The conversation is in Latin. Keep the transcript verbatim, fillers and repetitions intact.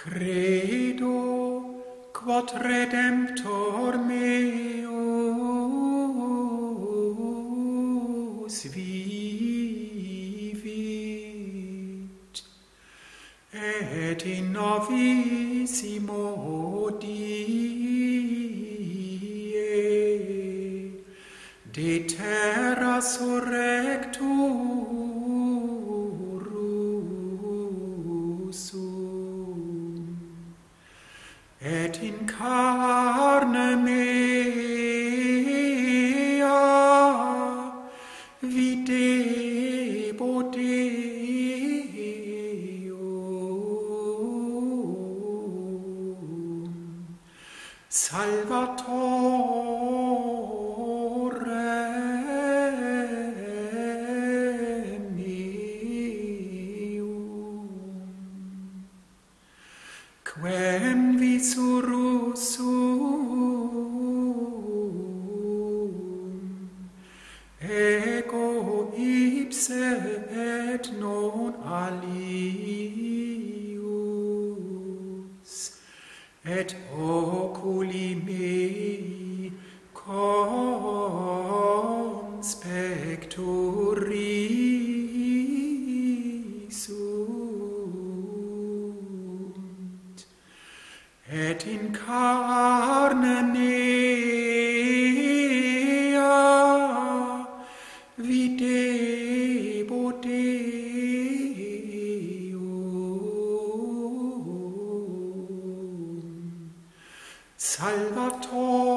Credo, quod Redemptor meus vivit, et in novissimo die de terra surrecturus et in carne mea videbo Deum Salvatorem meum. Quem visurus ego ipse et non alius, et oculi mei conspecturi sunt, et in carne mea videbo Deum Salvatorem